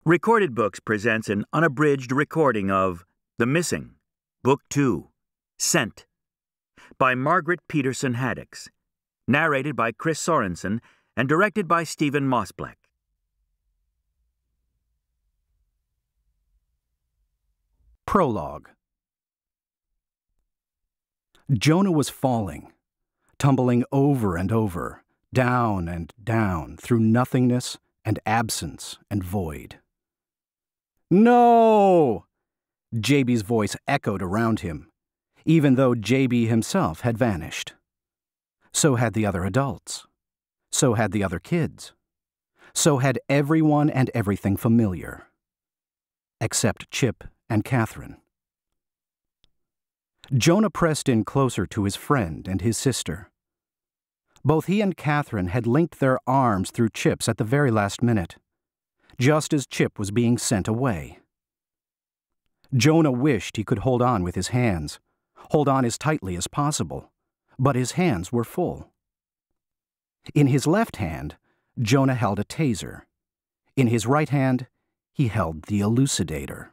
Recorded Books presents an unabridged recording of The Missing, Book 2, Scent, by Margaret Peterson Haddix, narrated by Chris Sorensen and directed by Stephen Mossbleck. Prologue. Jonah was falling, tumbling over and over, down and down, through nothingness and absence and void. "No!" JB's voice echoed around him, even though JB himself had vanished. So had the other adults. So had the other kids. So had everyone and everything familiar. Except Chip and Katherine. Jonah pressed in closer to his friend and his sister. Both he and Katherine had linked their arms through Chip's at the very last minute, just as Chip was being sent away. Jonah wished he could hold on with his hands, hold on as tightly as possible, but his hands were full. In his left hand, Jonah held a taser. In his right hand, he held the elucidator.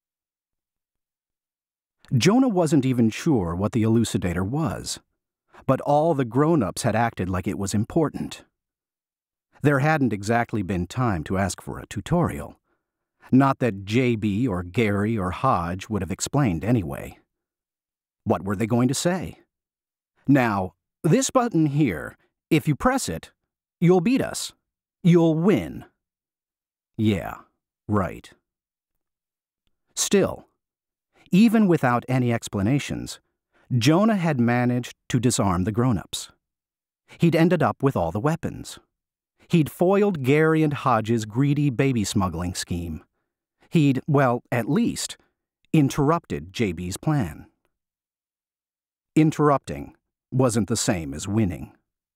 Jonah wasn't even sure what the elucidator was, but all the grown-ups had acted like it was important. There hadn't exactly been time to ask for a tutorial. Not that JB or Gary or Hodge would have explained anyway. What were they going to say? Now, this button here, if you press it, you'll beat us. You'll win. Yeah, right. Still, even without any explanations, Jonah had managed to disarm the grown-ups. He'd ended up with all the weapons. He'd foiled Gary and Hodge's greedy baby smuggling scheme. He'd, well, at least, interrupted JB's plan. Interrupting wasn't the same as winning.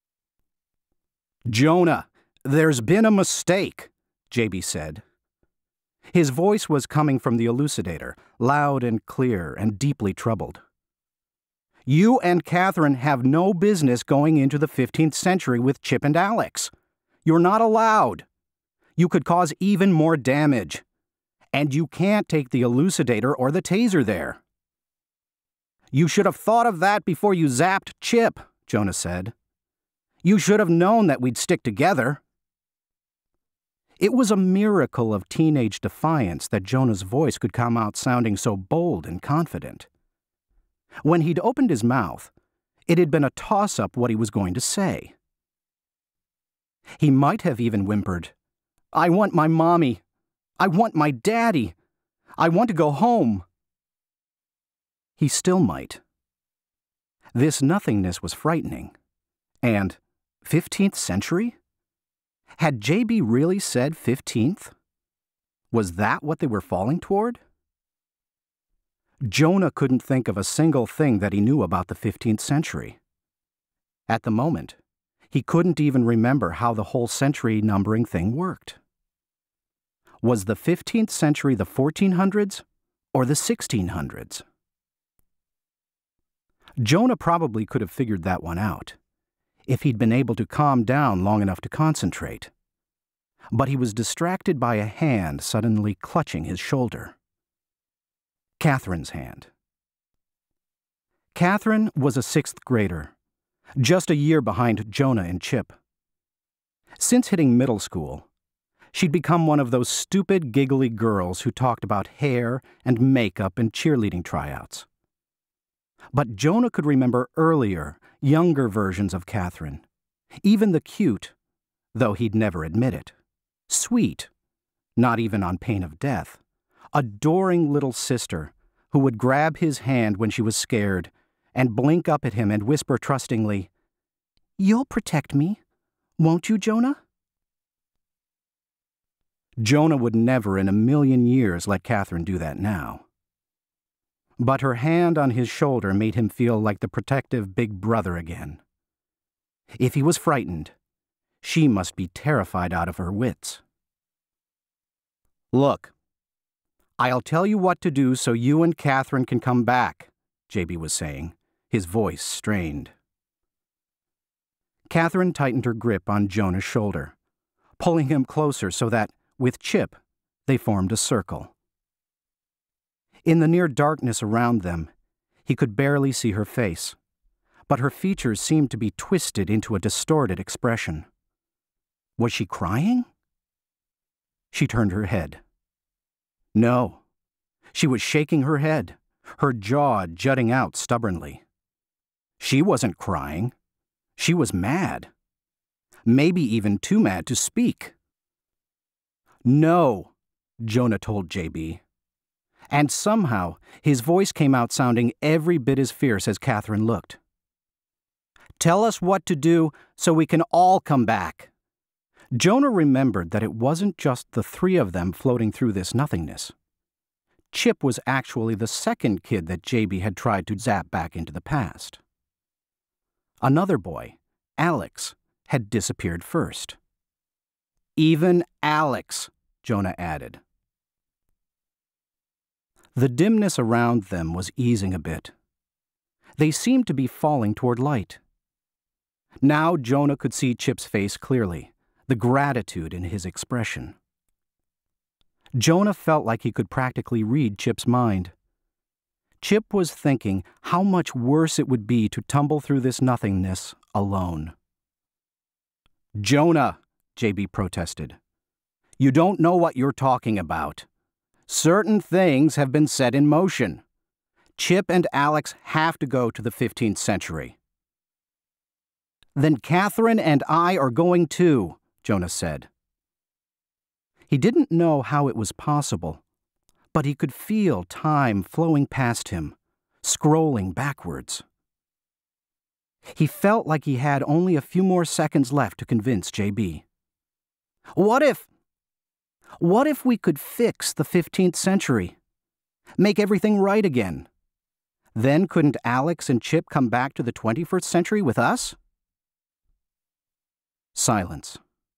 "Jonah, there's been a mistake," JB said. His voice was coming from the elucidator, loud and clear and deeply troubled. "You and Katherine have no business going into the 15th century with Chip and Alex. You're not allowed. You could cause even more damage. And you can't take the elucidator or the taser there." "You should have thought of that before you zapped Chip," Jonah said. "You should have known that we'd stick together." It was a miracle of teenage defiance that Jonah's voice could come out sounding so bold and confident. When he'd opened his mouth, it had been a toss-up what he was going to say. He might have even whimpered, "I want my mommy. I want my daddy. I want to go home." He still might. This nothingness was frightening. And 15th century? Had JB really said 15th? Was that what they were falling toward? Jonah couldn't think of a single thing that he knew about the 15th century. At the moment, he couldn't even remember how the whole century numbering thing worked. Was the 15th century the 1400s or the 1600s? Jonah probably could have figured that one out, if he'd been able to calm down long enough to concentrate. But he was distracted by a hand suddenly clutching his shoulder. Katherine's hand. Katherine was a 6th grader, just a year behind Jonah and Chip. Since hitting middle school, she'd become one of those stupid, giggly girls who talked about hair and makeup and cheerleading tryouts. But Jonah could remember earlier, younger versions of Katherine, even the cute, though he'd never admit it, sweet, not even on pain of death, adoring little sister who would grab his hand when she was scared and blink up at him and whisper trustingly, "You'll protect me, won't you, Jonah?" Jonah would never in a million years let Katherine do that now. But her hand on his shoulder made him feel like the protective big brother again. If he was frightened, she must be terrified out of her wits. "Look, I'll tell you what to do so you and Katherine can come back," JB was saying, his voice strained. Katherine tightened her grip on Jonah's shoulder, pulling him closer so that, with Chip, They formed a circle. In the near darkness around them, he could barely see her face, but her features seemed to be twisted into a distorted expression. Was she crying? She turned her head. No, she was shaking her head, her jaw jutting out stubbornly. She wasn't crying. She was mad. Maybe even too mad to speak. No, Jonah told JB. And somehow, his voice came out sounding every bit as fierce as Katherine looked. Tell us what to do so we can all come back. Jonah remembered that it wasn't just the three of them floating through this nothingness. Chip was actually the second kid that JB had tried to zap back into the past. Another boy, Alex, had disappeared first. Even Alex, Jonah added. The dimness around them was easing a bit. They seemed to be falling toward light. Now Jonah could see Chip's face clearly, the gratitude in his expression. Jonah felt like he could practically read Chip's mind. Chip was thinking how much worse it would be to tumble through this nothingness alone. Jonah, JB protested. You don't know what you're talking about. Certain things have been set in motion. Chip and Alex have to go to the 15th century. Then Katherine and I are going too, Jonah said. He didn't know how it was possible, but he could feel time flowing past him, scrolling backwards. He felt like he had only a few more seconds left to convince JB. What if we could fix the 15th century? Make everything right again? Then couldn't Alex and Chip come back to the 21st century with us? Silence.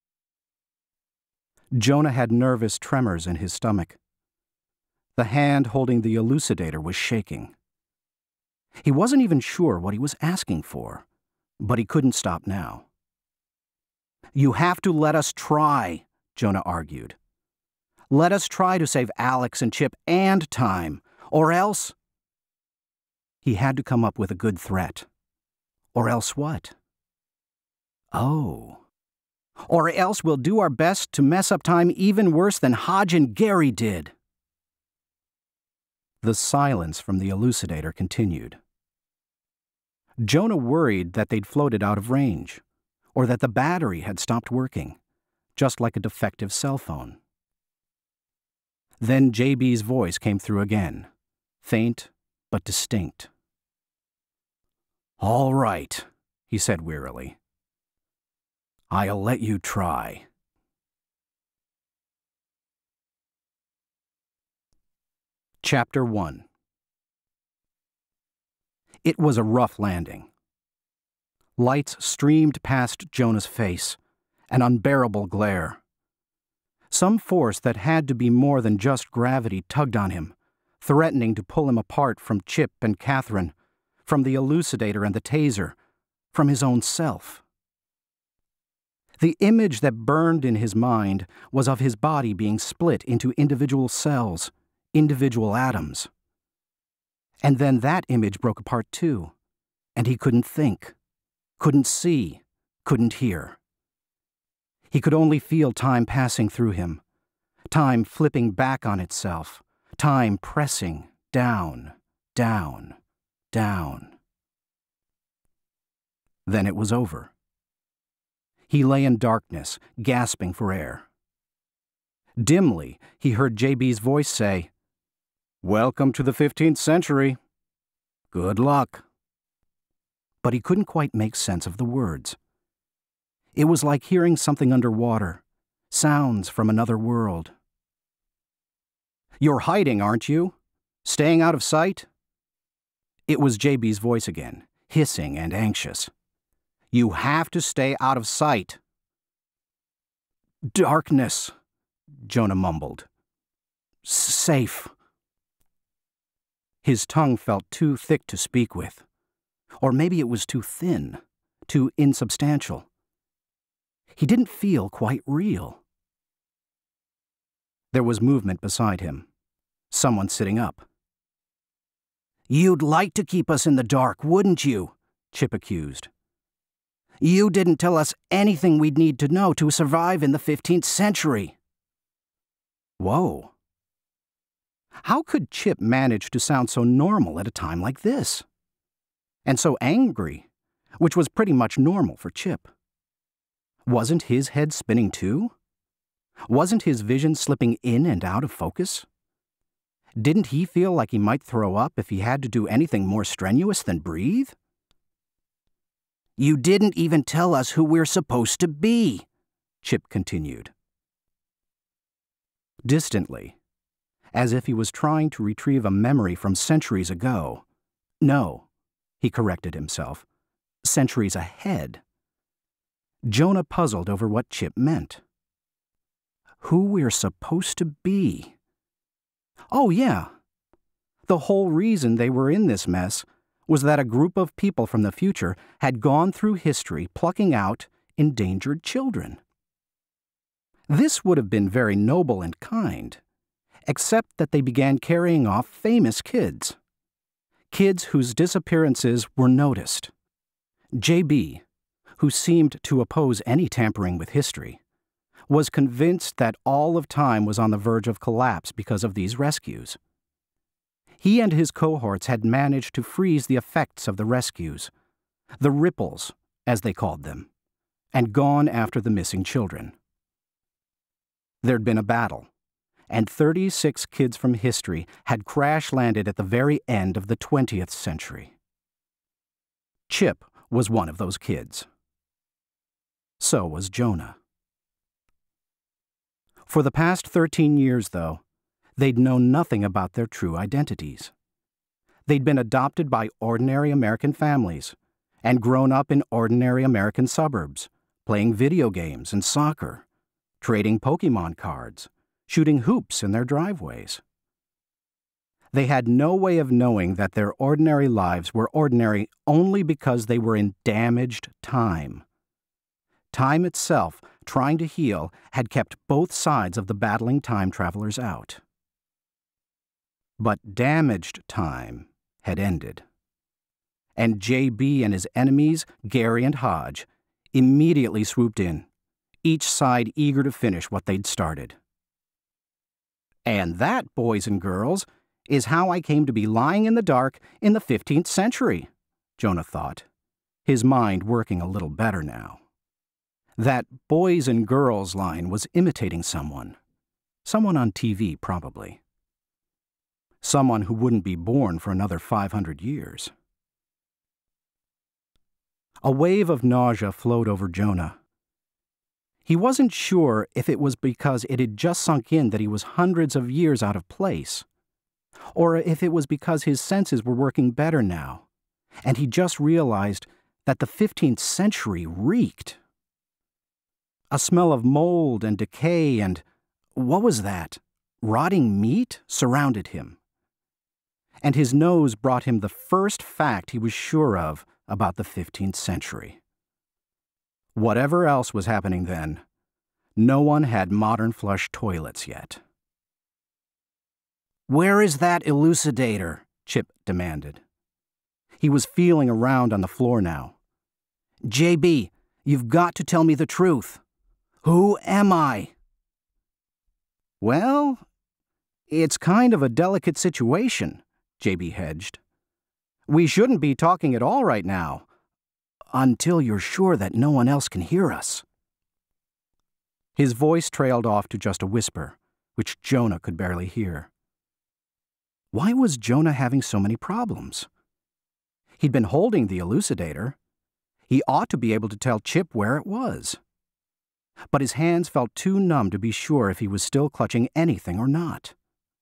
Jonah had nervous tremors in his stomach. The hand holding the elucidator was shaking. He wasn't even sure what he was asking for, but he couldn't stop now. You have to let us try, Jonah argued. Let us try to save Alex and Chip and time, or else... He had to come up with a good threat. Or else what? Oh. Or else we'll do our best to mess up time even worse than Hodge and Gary did. The silence from the elucidator continued. Jonah worried that they'd floated out of range, or that the battery had stopped working, just like a defective cell phone. Then JB's voice came through again, faint but distinct. All right, he said wearily. I'll let you try. Chapter 1. It was a rough landing. Lights streamed past Jonah's face, an unbearable glare. Some force that had to be more than just gravity tugged on him, threatening to pull him apart from Chip and Katherine, from the elucidator and the taser, from his own self. The image that burned in his mind was of his body being split into individual cells, individual atoms. And then that image broke apart too, and he couldn't think, couldn't see, couldn't hear. He could only feel time passing through him, time flipping back on itself, time pressing down, down, down. Then it was over. He lay in darkness, gasping for air. Dimly, he heard JB's voice say, "Welcome to the 15th century. Good luck." But he couldn't quite make sense of the words. It was like hearing something underwater, sounds from another world. You're hiding, aren't you? Staying out of sight? It was JB's voice again, hissing and anxious. You have to stay out of sight. Darkness, Jonah mumbled. Safe. His tongue felt too thick to speak with. Or maybe it was too thin, too insubstantial. He didn't feel quite real. There was movement beside him. Someone sitting up. "You'd like to keep us in the dark, wouldn't you?" Chip accused. "You didn't tell us anything we'd need to know to survive in the 15th century." Whoa. How could Chip manage to sound so normal at a time like this? And so angry, which was pretty much normal for Chip. Wasn't his head spinning too? Wasn't his vision slipping in and out of focus? Didn't he feel like he might throw up if he had to do anything more strenuous than breathe? "You didn't even tell us who we're supposed to be," Chip continued. Distantly, as if he was trying to retrieve a memory from centuries ago. No, he corrected himself. Centuries ahead. Jonah puzzled over what Chip meant. Who we're supposed to be. Oh, yeah. The whole reason they were in this mess was that a group of people from the future had gone through history plucking out endangered children. This would have been very noble and kind, except that they began carrying off famous kids. Kids whose disappearances were noticed. J.B., who seemed to oppose any tampering with history, was convinced that all of time was on the verge of collapse because of these rescues. He and his cohorts had managed to freeze the effects of the rescues, the ripples, as they called them, and gone after the missing children. There'd been a battle, and 36 kids from history had crash-landed at the very end of the 20th century. Chip was one of those kids. So was Jonah. For the past 13 years, though, they'd known nothing about their true identities. They'd been adopted by ordinary American families and grown up in ordinary American suburbs, playing video games and soccer, trading Pokemon cards, shooting hoops in their driveways. They had no way of knowing that their ordinary lives were ordinary only because they were in damaged time. Time itself, trying to heal, had kept both sides of the battling time travelers out. But damaged time had ended. And J.B. and his enemies, Gary and Hodge, immediately swooped in, each side eager to finish what they'd started. And that, boys and girls, is how I came to be lying in the dark in the 15th century, Jonah thought, his mind working a little better now. That boys and girls line was imitating someone. Someone on TV, probably. Someone who wouldn't be born for another 500 years. A wave of nausea flowed over Jonah. He wasn't sure if it was because it had just sunk in that he was hundreds of years out of place, or if it was because his senses were working better now, and he just realized that the 15th century reeked. A smell of mold and decay and, what was that? Rotting meat surrounded him. And his nose brought him the first fact he was sure of about the 15th century. Whatever else was happening then, no one had modern flush toilets yet. "Where is that elucidator?" Chip demanded. He was feeling around on the floor now. "J.B., you've got to tell me the truth. Who am I?" "Well, it's kind of a delicate situation," J.B. hedged. "We shouldn't be talking at all right now, until you're sure that no one else can hear us." His voice trailed off to just a whisper, which Jonah could barely hear. Why was Jonah having so many problems? He'd been holding the elucidator. He ought to be able to tell Chip where it was. But his hands felt too numb to be sure if he was still clutching anything or not.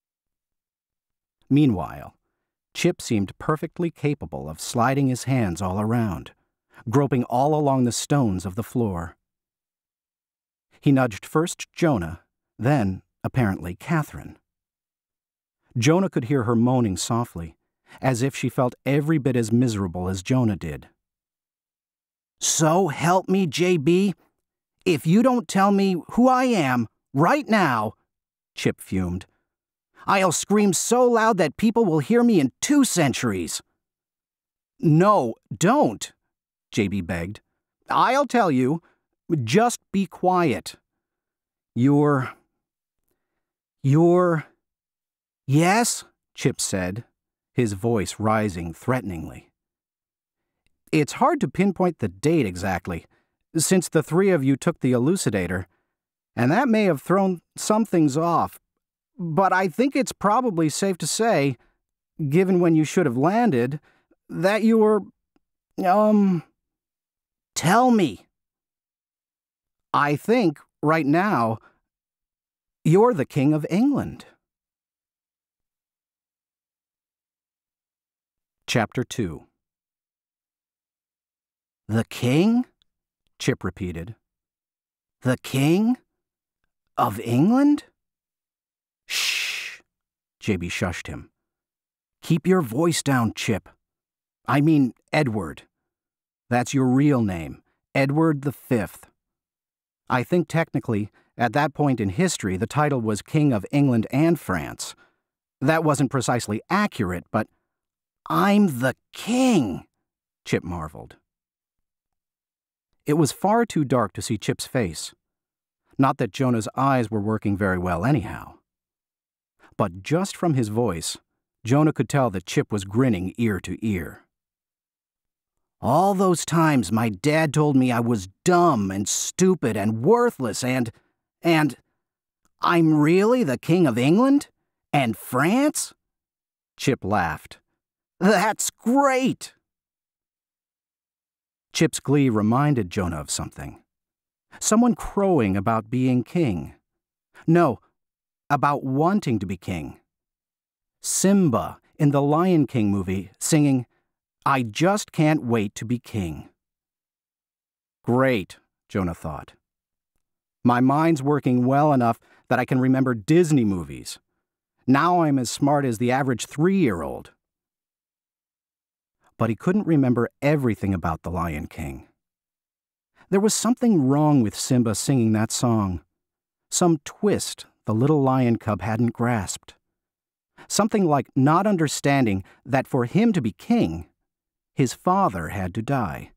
Meanwhile, Chip seemed perfectly capable of sliding his hands all around, groping all along the stones of the floor. He nudged first Jonah, then, apparently, Katherine. Jonah could hear her moaning softly, as if she felt every bit as miserable as Jonah did. "So help me, J.B., if you don't tell me who I am right now, Chip fumed. "I'll scream so loud that people will hear me in 2 centuries. "No, don't," JB begged. "I'll tell you. Just be quiet. You're... Yes?" Chip said, his voice rising threateningly. "It's hard to pinpoint the date exactly, since the 3 of you took the elucidator, and that may have thrown some things off. But I think it's probably safe to say, given when you should have landed, that you were, tell me." "I think, right now, you're the King of England." Chapter 2. "The King?" Chip repeated. "The King of England?" "Shh," JB shushed him. "Keep your voice down, Chip. I mean Edward. That's your real name, Edward V. I think technically, at that point in history, the title was King of England and France. That wasn't precisely accurate, but I'm the king," Chip marveled. It was far too dark to see Chip's face. Not that Jonah's eyes were working very well anyhow. But just from his voice, Jonah could tell that Chip was grinning ear to ear. "All those times my dad told me I was dumb and stupid and worthless and I'm really the King of England? And France?" Chip laughed. "That's great!" Chip's glee reminded Jonah of something. Someone crowing about being king. No, about wanting to be king. Simba in the Lion King movie singing, "I just can't wait to be king." Great, Jonah thought. My mind's working well enough that I can remember Disney movies. Now I'm as smart as the average 3-year-old. But he couldn't remember everything about the Lion King. There was something wrong with Simba singing that song. Some twist the little lion cub hadn't grasped. Something like not understanding that for him to be king, his father had to die.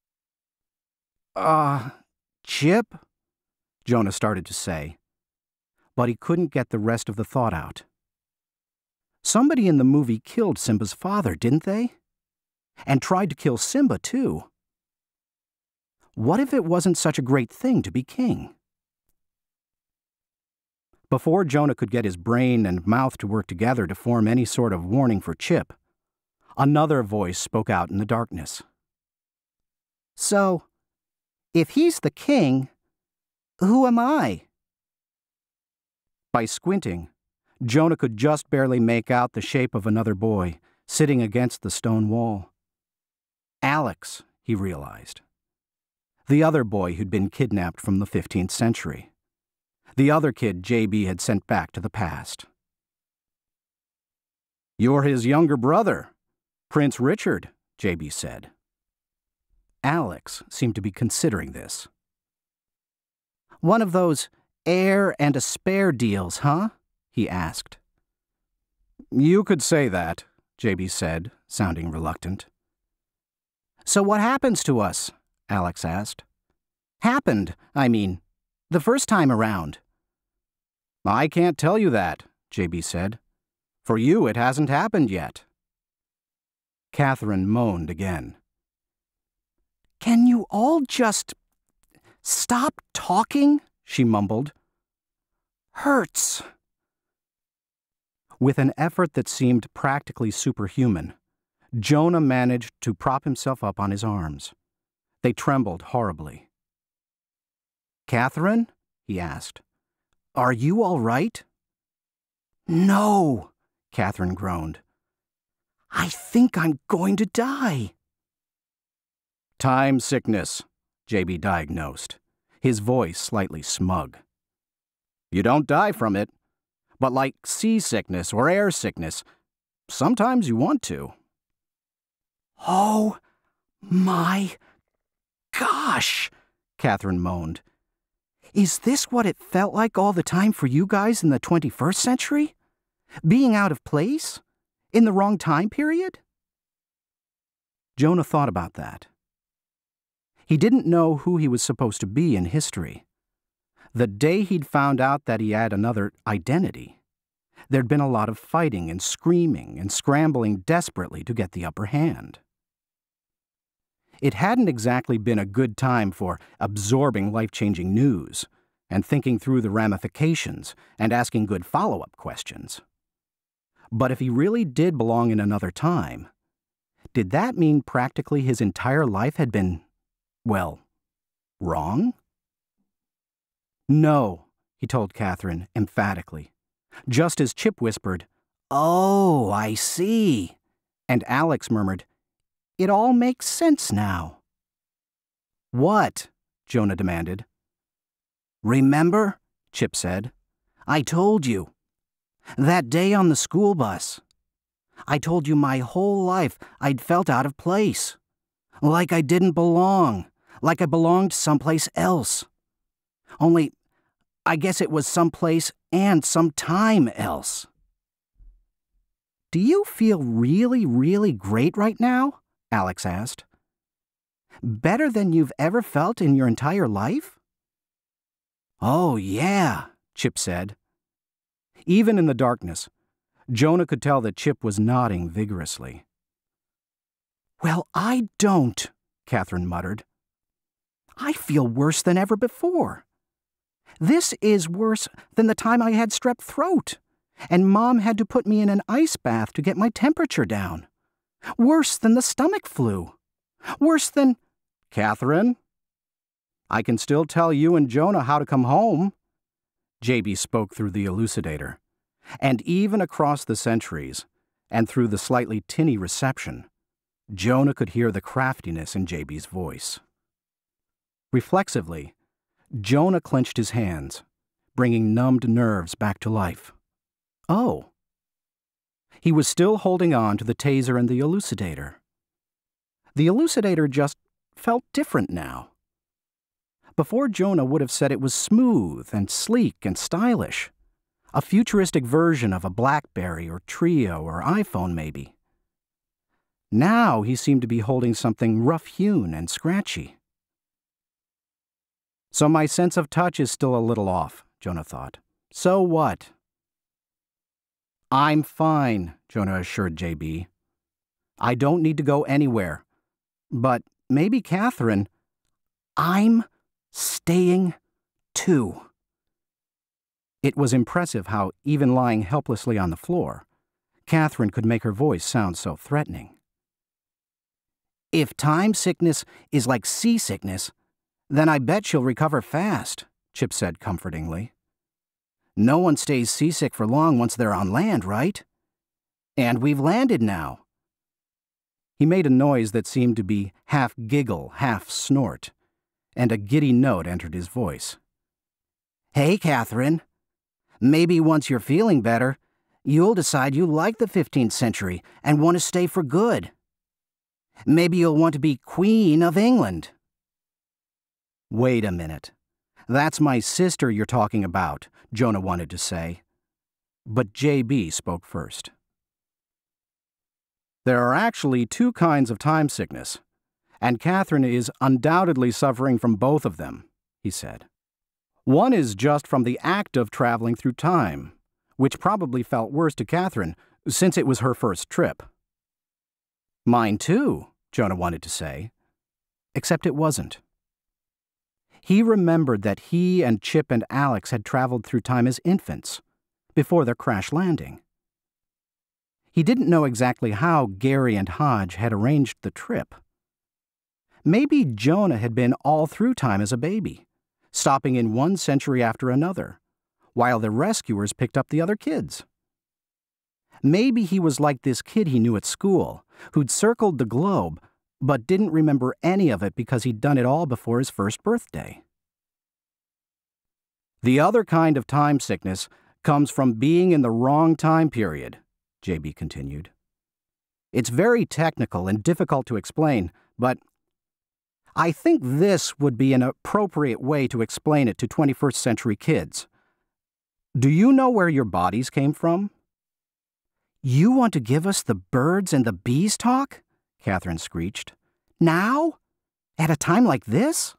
Chip?" Jonah started to say, but he couldn't get the rest of the thought out. Somebody in the movie killed Simba's father, didn't they? And tried to kill Simba, too. What if it wasn't such a great thing to be king? Before Jonah could get his brain and mouth to work together to form any sort of warning for Chip, another voice spoke out in the darkness. "So, if he's the king, who am I?" By squinting, Jonah could just barely make out the shape of another boy sitting against the stone wall. Alex, he realized. The other boy who'd been kidnapped from the 15th century. The other kid JB had sent back to the past. "You're his younger brother, Prince Richard," JB said. Alex seemed to be considering this. "One of those heir and a spare deals, huh?" he asked. "You could say that," JB said, sounding reluctant. "So what happens to us?" Alex asked. "Happened, I mean, the first time around." "I can't tell you that," JB said. "For you, it hasn't happened yet." Katherine moaned again. "Can you all just stop talking?" she mumbled. "Hurts." With an effort that seemed practically superhuman, Jonah managed to prop himself up on his arms. They trembled horribly. "Katherine?" he asked. "Are you all right?" "No," Katherine groaned. "I think I'm going to die." "Time sickness," JB diagnosed, his voice slightly smug. "You don't die from it, but like seasickness or air sickness, sometimes you want to." "Oh, my gosh," Katherine moaned. Is this what it felt like all the time for you guys in the 21st century? Being out of place? In the wrong time period? Jonah thought about that. He didn't know who he was supposed to be in history. The day he'd found out that he had another identity, there'd been a lot of fighting and screaming and scrambling desperately to get the upper hand. It hadn't exactly been a good time for absorbing life-changing news and thinking through the ramifications and asking good follow-up questions. But if he really did belong in another time, did that mean practically his entire life had been, well, wrong? No, he told Katherine emphatically, just as Chip whispered, "Oh, I see," and Alex murmured, "It all makes sense now." "What?" Jonah demanded. "Remember?" Chip said. "I told you. That day on the school bus. I told you my whole life I'd felt out of place. Like I didn't belong. Like I belonged someplace else. Only, I guess it was someplace and sometime else." "Do you feel really, really great right now?" Alex asked. "Better than you've ever felt in your entire life?" "Oh, yeah," Chip said. Even in the darkness, Jonah could tell that Chip was nodding vigorously. "Well, I don't," Katherine muttered. "I feel worse than ever before. This is worse than the time I had strep throat, and Mom had to put me in an ice bath to get my temperature down. Worse than the stomach flu. Worse than—" "Katherine, I can still tell you and Jonah how to come home." JB spoke through the elucidator, and even across the centuries, and through the slightly tinny reception, Jonah could hear the craftiness in JB's voice. Reflexively, Jonah clenched his hands, bringing numbed nerves back to life. Oh. He was still holding on to the taser and the elucidator. The elucidator just felt different now. Before, Jonah would have said it was smooth and sleek and stylish, a futuristic version of a BlackBerry or Trio or iPhone maybe. Now he seemed to be holding something rough-hewn and scratchy. So my sense of touch is still a little off, Jonah thought. So what? "I'm fine," Jonah assured JB. "I don't need to go anywhere. But maybe Katherine—" "I'm staying too." It was impressive how, even lying helplessly on the floor, Katherine could make her voice sound so threatening. "If time sickness is like seasickness, then I bet she'll recover fast," Chip said comfortingly. "No one stays seasick for long once they're on land, right? And we've landed now." He made a noise that seemed to be half giggle, half snort, and a giddy note entered his voice. "Hey, Katherine. Maybe once you're feeling better, you'll decide you like the 15th century and want to stay for good. Maybe you'll want to be Queen of England." "Wait a minute. That's my sister you're talking about," Jonah wanted to say. But JB spoke first. "There are actually two kinds of time sickness, and Katherine is undoubtedly suffering from both of them," he said. "One is just from the act of traveling through time, which probably felt worse to Katherine since it was her first trip." "Mine too," Jonah wanted to say, except it wasn't. He remembered that he and Chip and Alex had traveled through time as infants, before their crash landing. He didn't know exactly how Gary and Hodge had arranged the trip. Maybe Jonah had been all through time as a baby, stopping in one century after another, while the rescuers picked up the other kids. Maybe he was like this kid he knew at school, who'd circled the globe, but didn't remember any of it because he'd done it all before his first birthday. "The other kind of time sickness comes from being in the wrong time period," JB continued. "It's very technical and difficult to explain, but I think this would be an appropriate way to explain it to 21st century kids. Do you know where your bodies came from? You want to give us the birds and the bees talk? Katherine screeched. Now? At a time like this?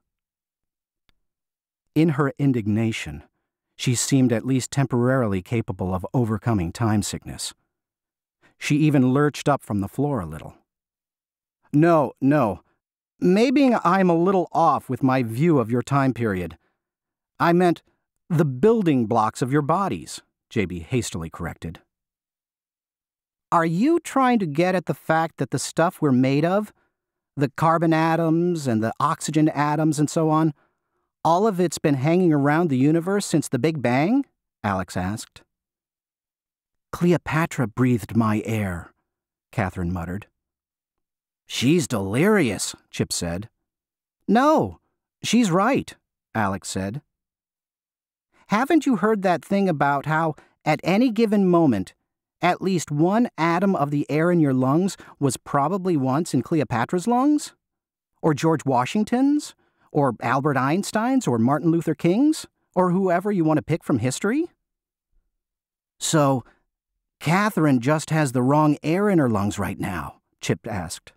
In her indignation, she seemed at least temporarily capable of overcoming time sickness. She even lurched up from the floor a little. No. Maybe I'm a little off with my view of your time period. I meant the building blocks of your bodies, JB hastily corrected. Are you trying to get at the fact that the stuff we're made of, the carbon atoms and the oxygen atoms and so on, all of it's been hanging around the universe since the Big Bang? Alex asked. Cleopatra breathed my air, Katherine muttered. She's delirious, Chip said. No, she's right, Alex said. Haven't you heard that thing about how, at any given moment, at least one atom of the air in your lungs was probably once in Cleopatra's lungs? Or George Washington's? Or Albert Einstein's? Or Martin Luther King's? Or whoever you want to pick from history? So, Katherine just has the wrong air in her lungs right now, Chip asked.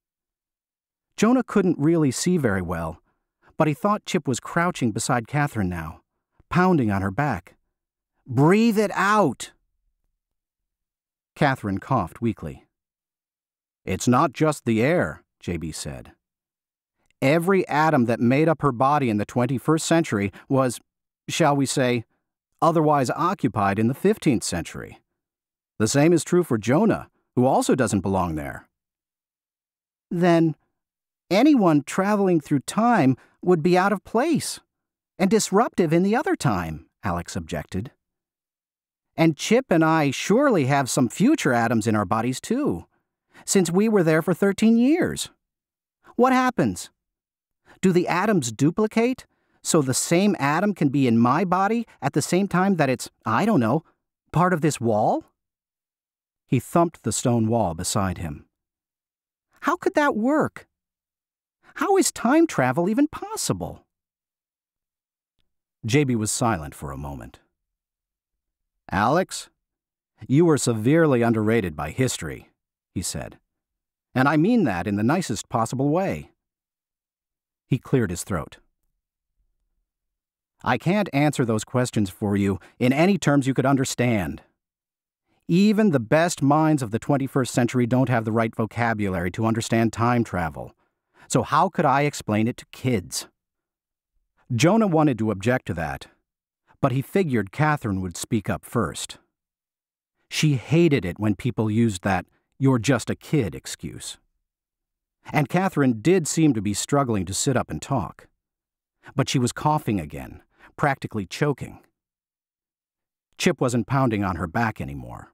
Jonah couldn't really see very well, but he thought Chip was crouching beside Katherine now, pounding on her back. Breathe it out! Katherine coughed weakly. It's not just the air, JB said. Every atom that made up her body in the 21st century was, shall we say, otherwise occupied in the 15th century. The same is true for Jonah, who also doesn't belong there. Then, anyone traveling through time would be out of place and disruptive in the other time, Alex objected. And Chip and I surely have some future atoms in our bodies too, since we were there for 13 years. What happens? Do the atoms duplicate so the same atom can be in my body at the same time that it's, I don't know, part of this wall? He thumped the stone wall beside him. How could that work? How is time travel even possible? JB was silent for a moment. Alex, you were severely underrated by history, he said. And I mean that in the nicest possible way. He cleared his throat. I can't answer those questions for you in any terms you could understand. Even the best minds of the 21st century don't have the right vocabulary to understand time travel. So how could I explain it to kids? Jonah wanted to object to that, but he figured Katherine would speak up first. She hated it when people used that "you're just a kid" excuse. And Katherine did seem to be struggling to sit up and talk. But she was coughing again, practically choking. Chip wasn't pounding on her back anymore.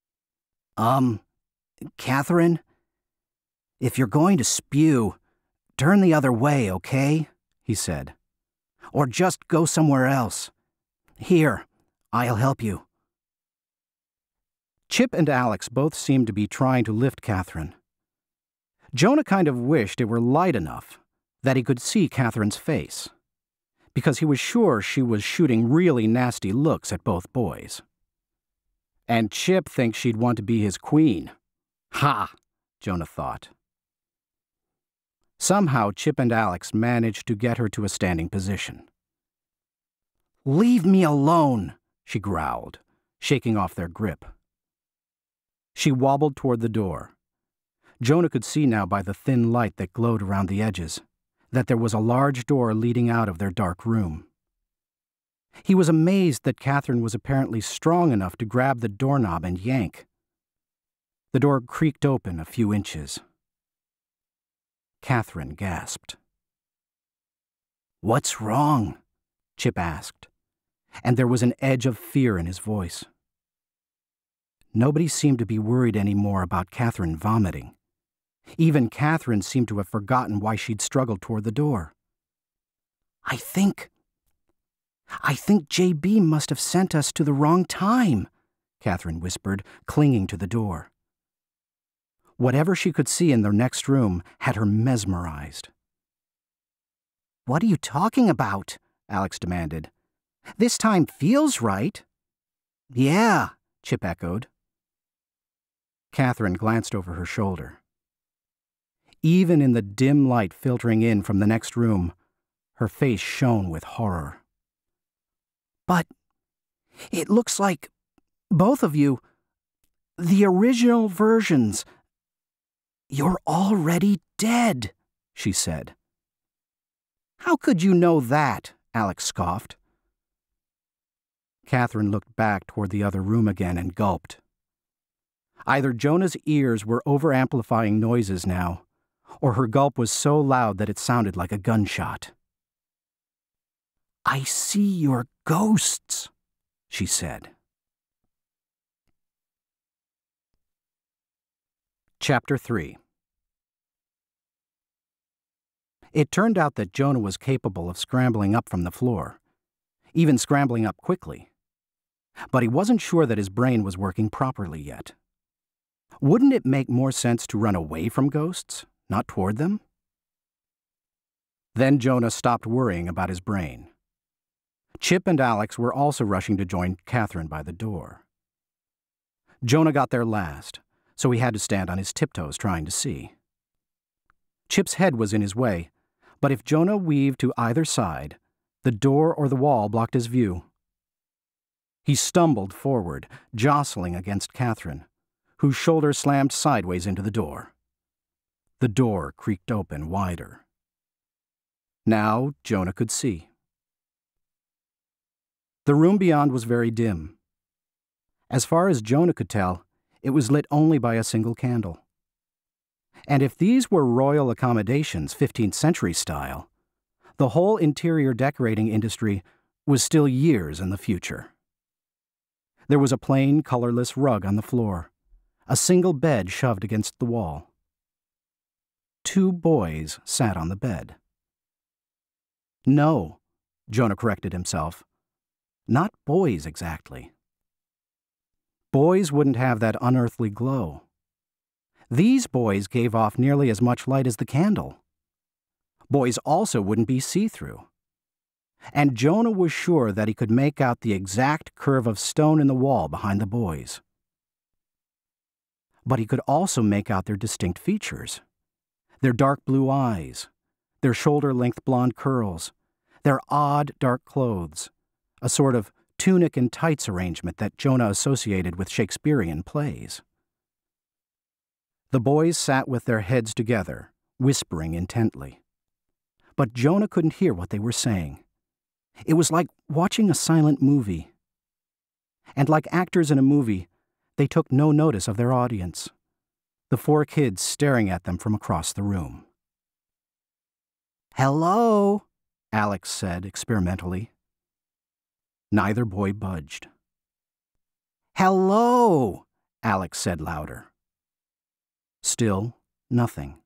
Katherine, if you're going to spew, turn the other way, okay? He said. Or just go somewhere else. Here, I'll help you. Chip and Alex both seemed to be trying to lift Katherine. Jonah kind of wished it were light enough that he could see Katherine's face, because he was sure she was shooting really nasty looks at both boys. And Chip thinks she'd want to be his queen. Ha! Jonah thought. Somehow Chip and Alex managed to get her to a standing position. Leave me alone, she growled, shaking off their grip. She wobbled toward the door. Jonah could see now by the thin light that glowed around the edges that there was a large door leading out of their dark room. He was amazed that Katherine was apparently strong enough to grab the doorknob and yank. The door creaked open a few inches. Katherine gasped. What's wrong? Chip asked, and there was an edge of fear in his voice. Nobody seemed to be worried anymore about Katherine vomiting. Even Katherine seemed to have forgotten why she'd struggled toward the door. I think JB must have sent us to the wrong time, Katherine whispered, clinging to the door. Whatever she could see in the next room had her mesmerized. What are you talking about? Alex demanded. This time feels right. Yeah, Chip echoed. Katherine glanced over her shoulder. Even in the dim light filtering in from the next room, her face shone with horror. But it looks like both of you, the original versions, you're already dead, she said. How could you know that? Alex scoffed. Katherine looked back toward the other room again and gulped. Either Jonah's ears were over-amplifying noises now, or her gulp was so loud that it sounded like a gunshot. I see your ghosts, she said. Chapter 3. It turned out that Jonah was capable of scrambling up from the floor, even scrambling up quickly. But he wasn't sure that his brain was working properly yet. Wouldn't it make more sense to run away from ghosts, not toward them? Then Jonah stopped worrying about his brain. Chip and Alex were also rushing to join Katherine by the door. Jonah got there last, so he had to stand on his tiptoes trying to see. Chip's head was in his way, but if Jonah weaved to either side, the door or the wall blocked his view. He stumbled forward, jostling against Katherine, whose shoulder slammed sideways into the door. The door creaked open wider. Now Jonah could see. The room beyond was very dim. As far as Jonah could tell, it was lit only by a single candle. And if these were royal accommodations, 15th century style, the whole interior decorating industry was still years in the future. There was a plain, colorless rug on the floor, a single bed shoved against the wall. 2 boys sat on the bed. No, Jonah corrected himself. Not boys exactly. Boys wouldn't have that unearthly glow. These boys gave off nearly as much light as the candle. Boys also wouldn't be see-through. And Jonah was sure that he could make out the exact curve of stone in the wall behind the boys. But he could also make out their distinct features. Their dark blue eyes, their shoulder-length blonde curls, their odd dark clothes, a sort of tunic and tights arrangement that Jonah associated with Shakespearean plays. The boys sat with their heads together, whispering intently. But Jonah couldn't hear what they were saying. It was like watching a silent movie. And like actors in a movie, they took no notice of their audience, the 4 kids staring at them from across the room. "Hello," Alex said experimentally. Neither boy budged. "Hello," Alex said louder. Still nothing.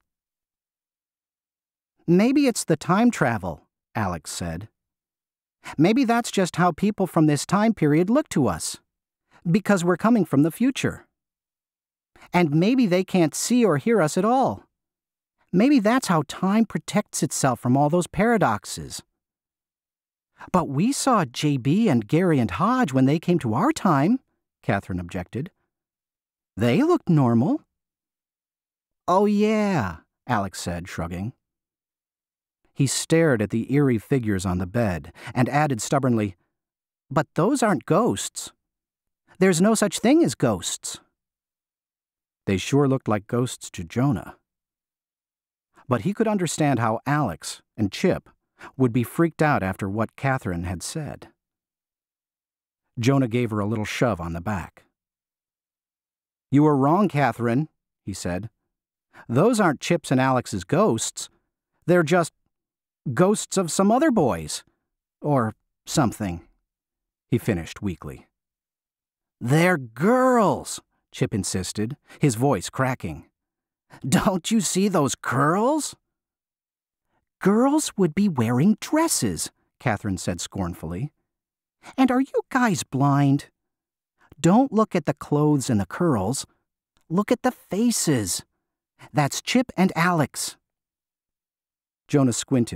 "Maybe it's the time travel," Alex said. "Maybe that's just how people from this time period look to us, because we're coming from the future. And maybe they can't see or hear us at all. Maybe that's how time protects itself from all those paradoxes. But we saw J.B. and Gary and Hodge when they came to our time," Katherine objected. "They looked normal." "Oh, yeah," Alex said, shrugging. He stared at the eerie figures on the bed and added stubbornly, "But those aren't ghosts. There's no such thing as ghosts." They sure looked like ghosts to Jonah. But he could understand how Alex and Chip would be freaked out after what Katherine had said. Jonah gave her a little shove on the back. "You were wrong, Katherine," he said. "Those aren't Chip's and Alex's ghosts. They're just ghosts of some other boys. Or something," he finished weakly. "They're girls," Chip insisted, his voice cracking. "Don't you see those curls?" "Girls would be wearing dresses," Katherine said scornfully. "And are you guys blind? Don't look at the clothes and the curls. Look at the faces. That's Chip and Alex." Jonah squinted,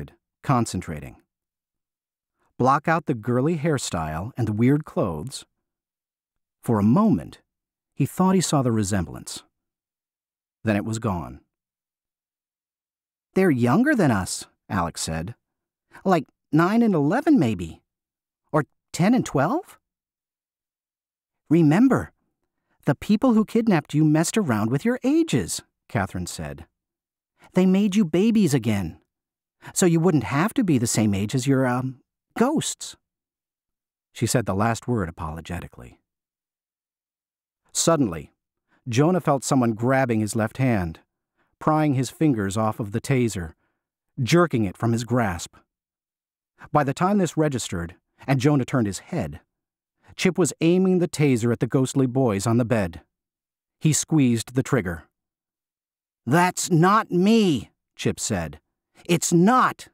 concentrating. Block out the girly hairstyle and the weird clothes. For a moment, he thought he saw the resemblance. Then it was gone. "They're younger than us," Alex said. "Like 9 and 11, maybe. Or 10 and 12? "Remember, the people who kidnapped you messed around with your ages," Katherine said. "They made you babies again, so you wouldn't have to be the same age as your, ghosts." She said the last word apologetically. Suddenly, Jonah felt someone grabbing his left hand, prying his fingers off of the taser, jerking it from his grasp. By the time this registered, and Jonah turned his head, Chip was aiming the taser at the ghostly boys on the bed. He squeezed the trigger. "That's not me," Chip said. "It's not."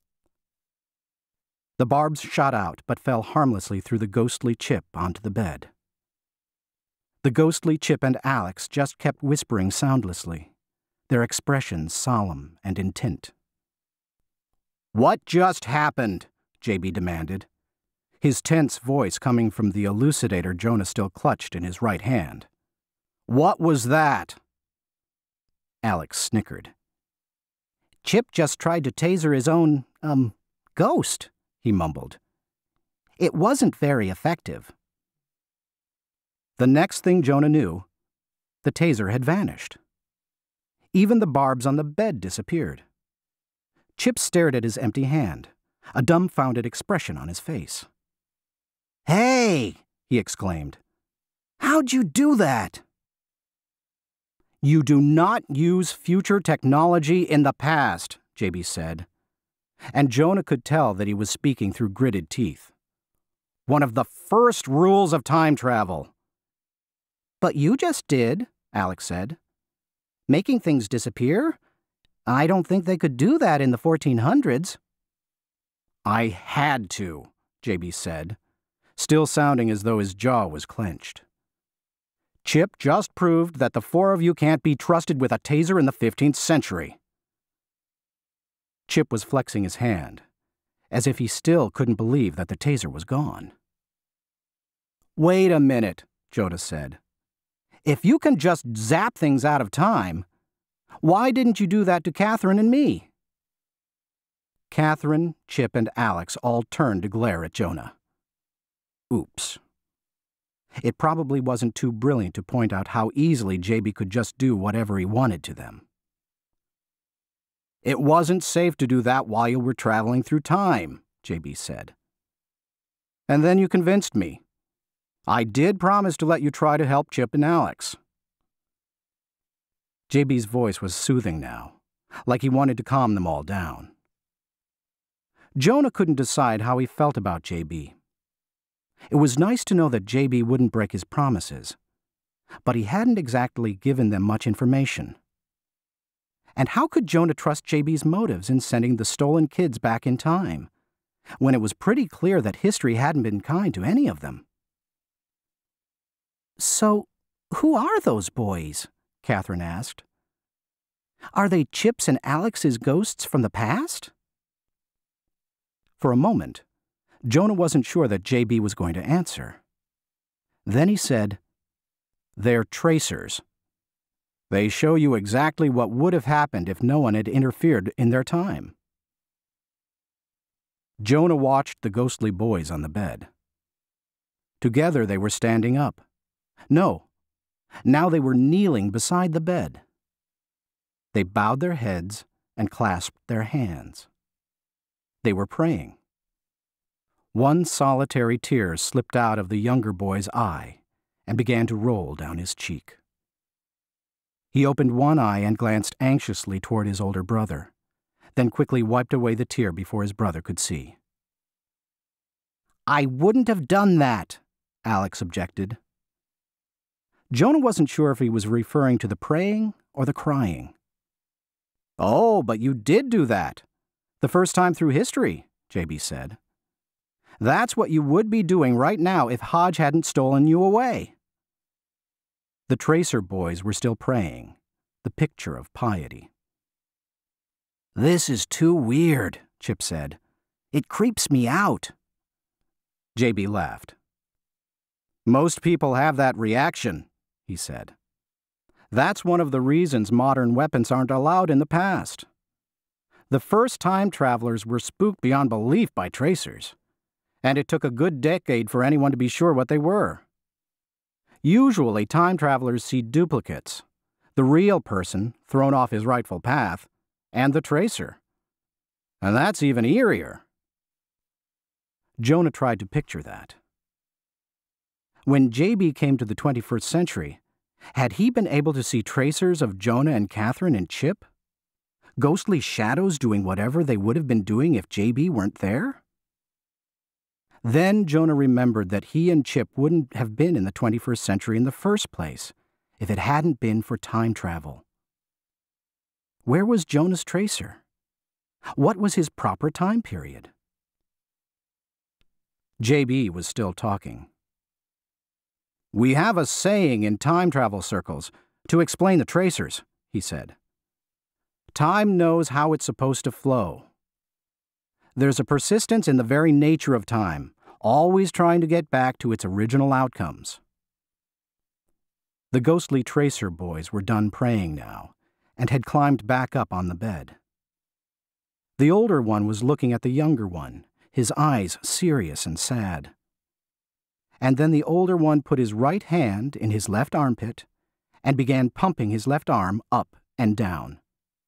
The barbs shot out but fell harmlessly through the ghostly Chip onto the bed. The ghostly Chip and Alex just kept whispering soundlessly, their expressions solemn and intent. "What just happened?" JB demanded, his tense voice coming from the elucidator Jonah still clutched in his right hand. "What was that?" Alex snickered. "Chip just tried to taser his own, ghost," he mumbled. "It wasn't very effective." The next thing Jonah knew, the taser had vanished. Even the barbs on the bed disappeared. Chip stared at his empty hand, a dumbfounded expression on his face. "Hey!" he exclaimed. "How'd you do that?" "You do not use future technology in the past," JB said, and Jonah could tell that he was speaking through gritted teeth. "One of the first rules of time travel." "But you just did," Alex said. "Making things disappear? I don't think they could do that in the 1400s. "I had to," JB said, still sounding as though his jaw was clenched. "Chip just proved that the four of you can't be trusted with a taser in the 15th century. Chip was flexing his hand, as if he still couldn't believe that the taser was gone. "Wait a minute," Jonah said. "If you can just zap things out of time, why didn't you do that to Katherine and me?" Katherine, Chip, and Alex all turned to glare at Jonah. Oops. It probably wasn't too brilliant to point out how easily JB could just do whatever he wanted to them. "It wasn't safe to do that while you were traveling through time," JB said. "And then you convinced me. I did promise to let you try to help Chip and Alex." JB's voice was soothing now, like he wanted to calm them all down. Jonah couldn't decide how he felt about JB. It was nice to know that JB wouldn't break his promises, but he hadn't exactly given them much information. And how could Jonah trust JB's motives in sending the stolen kids back in time, when it was pretty clear that history hadn't been kind to any of them? "So, who are those boys?" Katherine asked. "Are they Chip's and Alex's ghosts from the past?" For a moment, Jonah wasn't sure that JB was going to answer. Then he said, "They're tracers. They show you exactly what would have happened if no one had interfered in their time." Jonah watched the ghostly boys on the bed. Together they were standing up. No, now they were kneeling beside the bed. They bowed their heads and clasped their hands. They were praying. One solitary tear slipped out of the younger boy's eye and began to roll down his cheek. He opened one eye and glanced anxiously toward his older brother, then quickly wiped away the tear before his brother could see. "I wouldn't have done that," Alex objected. Jonah wasn't sure if he was referring to the praying or the crying. "Oh, but you did do that. The first time through history," JB said. "That's what you would be doing right now if Hodge hadn't stolen you away." The tracer boys were still praying, the picture of piety. "This is too weird," Chip said. "It creeps me out." JB laughed. "Most people have that reaction," he said. "That's one of the reasons modern weapons aren't allowed in the past. The first time travelers were spooked beyond belief by tracers, and it took a good decade for anyone to be sure what they were. Usually, time travelers see duplicates, the real person thrown off his rightful path, and the tracer. And that's even eerier." Jonah tried to picture that. When JB came to the 21st century, had he been able to see tracers of Jonah and Katherine and Chip? Ghostly shadows doing whatever they would have been doing if JB weren't there? Then Jonah remembered that he and Chip wouldn't have been in the 21st century in the first place if it hadn't been for time travel. Where was Jonah's tracer? What was his proper time period? JB was still talking. "We have a saying in time travel circles to explain the tracers," he said. "Time knows how it's supposed to flow. There's a persistence in the very nature of time, always trying to get back to its original outcomes." The ghostly tracer boys were done praying now, and had climbed back up on the bed. The older one was looking at the younger one, his eyes serious and sad. And then the older one put his right hand in his left armpit and began pumping his left arm up and down.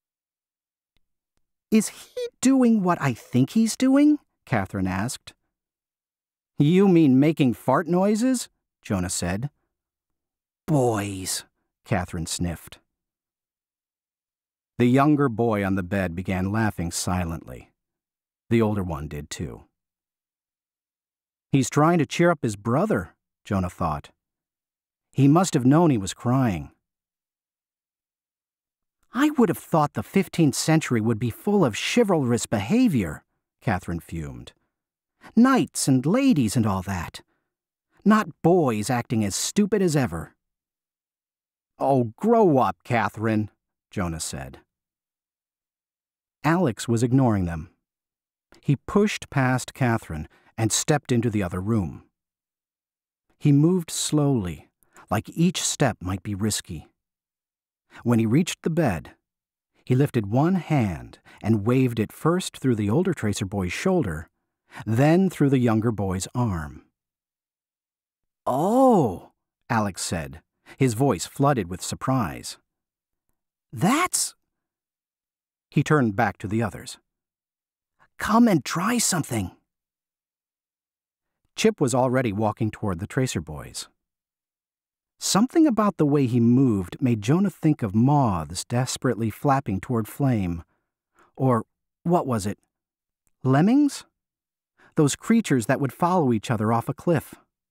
"Is he doing what I think he's doing?" Katherine asked. "You mean making fart noises?" Jonah said. "Boys," Katherine sniffed. The younger boy on the bed began laughing silently. The older one did too. "He's trying to cheer up his brother," Jonah thought. "He must have known he was crying." "I would have thought the 15th century would be full of chivalrous behavior," Katherine fumed. "Knights and ladies and all that. Not boys acting as stupid as ever." "Oh, grow up, Katherine," Jonah said. Alex was ignoring them. He pushed past Katherine and stepped into the other room. He moved slowly, like each step might be risky. When he reached the bed, he lifted one hand and waved it first through the older tracer boy's shoulder, then through the younger boy's arm. "Oh," Alex said, his voice flooded with surprise. "That's—" He turned back to the others. "Come and try something." Chip was already walking toward the tracer boys. Something about the way he moved made Jonah think of moths desperately flapping toward flame. Or, what was it? Lemmings? Those creatures that would follow each other off a cliff.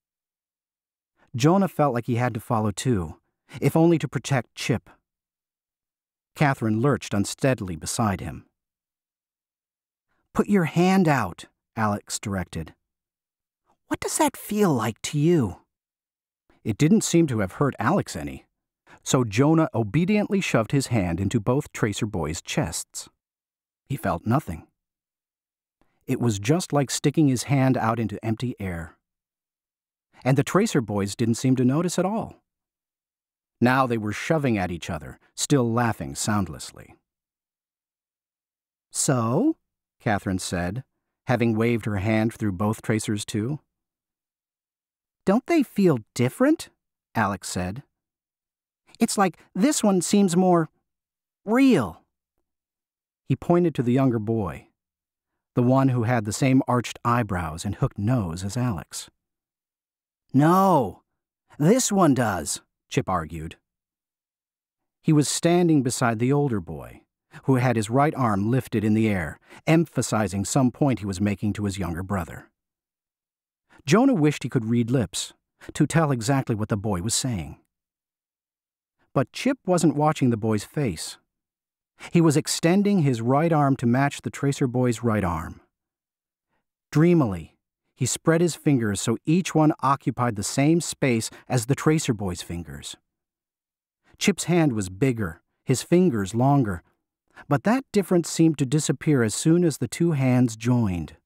Jonah felt like he had to follow too, if only to protect Chip. Katherine lurched unsteadily beside him. "Put your hand out," Alex directed. "What does that feel like to you?" It didn't seem to have hurt Alex any, so Jonah obediently shoved his hand into both tracer boys' chests. He felt nothing. It was just like sticking his hand out into empty air. And the tracer boys didn't seem to notice at all. Now they were shoving at each other, still laughing soundlessly. "So?" Katherine said, having waved her hand through both tracers too. "Don't they feel different?" Alex said. "It's like this one seems more real." He pointed to the younger boy, the one who had the same arched eyebrows and hooked nose as Alex. "No, this one does," Chip argued. He was standing beside the older boy, who had his right arm lifted in the air, emphasizing some point he was making to his younger brother. Jonah wished he could read lips, to tell exactly what the boy was saying. But Chip wasn't watching the boy's face. He was extending his right arm to match the tracer boy's right arm. Dreamily, he spread his fingers so each one occupied the same space as the tracer boy's fingers. Chip's hand was bigger, his fingers longer, But that difference seemed to disappear as soon as the two hands joined.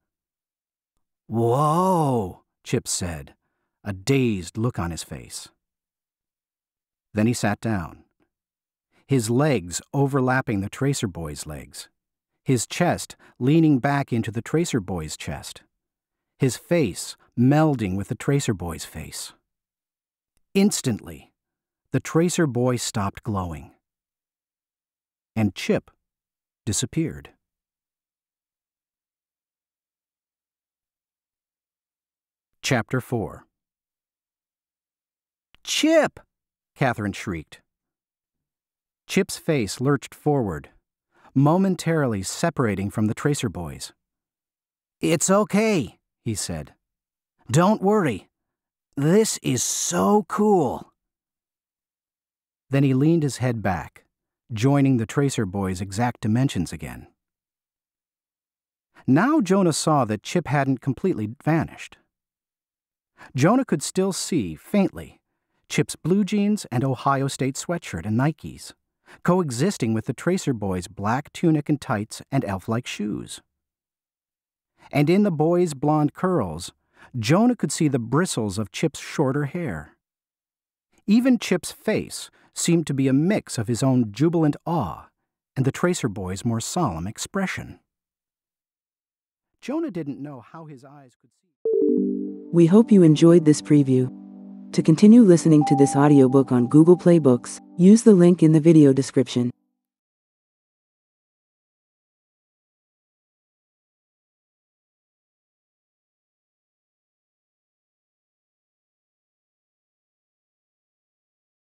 "Whoa," Chip said, a dazed look on his face. Then he sat down, his legs overlapping the Tracer Boy's legs, his chest leaning back into the Tracer Boy's chest, his face melding with the Tracer Boy's face. Instantly, the Tracer Boy stopped glowing, and Chip disappeared. Chapter 4. "Chip!" Katherine shrieked. Chip's face lurched forward, momentarily separating from the Tracer Boy's. "It's okay," he said. "Don't worry. This is so cool." Then he leaned his head back, joining the Tracer Boy's exact dimensions again. Now Jonah saw that Chip hadn't completely vanished. Jonah could still see, faintly, Chip's blue jeans and Ohio State sweatshirt and Nikes, coexisting with the Tracer Boy's black tunic and tights and elf-like shoes. And in the boy's blonde curls, Jonah could see the bristles of Chip's shorter hair. Even Chip's face seemed to be a mix of his own jubilant awe and the Tracer Boy's more solemn expression. Jonah didn't know how his eyes could see. We hope you enjoyed this preview. To continue listening to this audiobook on Google Play Books, use the link in the video description.